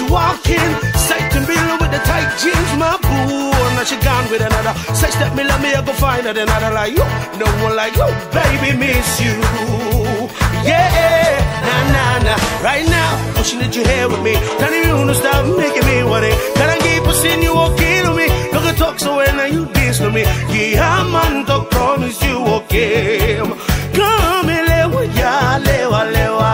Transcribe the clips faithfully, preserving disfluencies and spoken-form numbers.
walking, sight and bill with the tight jeans, my boo. Now she gone with another. Say step me, let me I go find her. Another like you, no one like you, baby, miss you. Yeah, nah, nah, nah. Right now, pushing that you here with me. Telling you to stop making me want it. Can I keep pushing you okay to me? Look at talk so when you dance to me. Yeah, man, don't promise you okay. Kamel Lewa, yeah, Lewa, Lewa.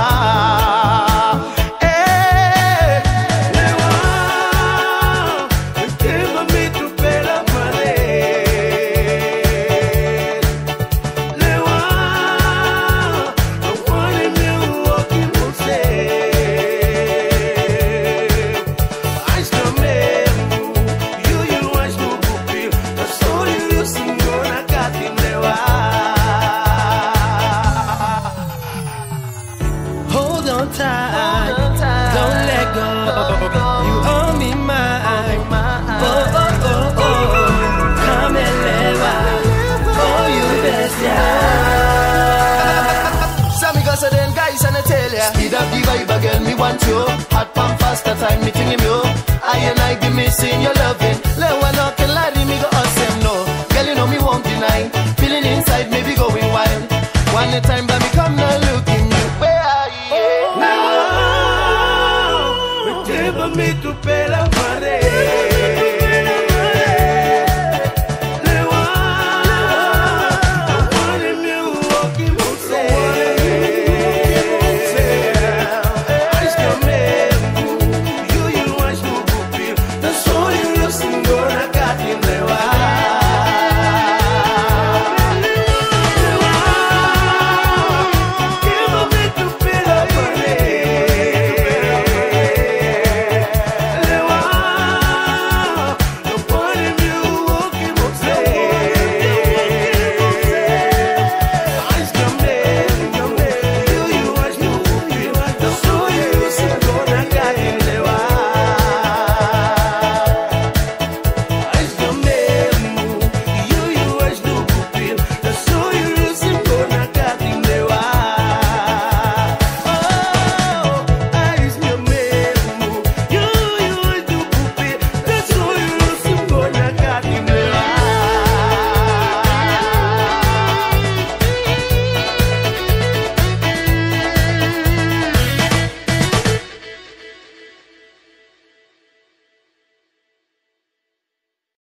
Tight. Don't let go. You owe me mine. Oh, oh, oh, oh. Kamel Lewa. Oh, you best, yeah. Sammy goes then, guys, and I tell ya. Speed up the vibe again, me want you. Hot pump faster time, meeting him, you. I and I be missing your loving. Lewa knocking, laddie, me go awesome, no. Girl, you know me won't deny. Feeling inside, maybe going wild. One time, baby, come now, look.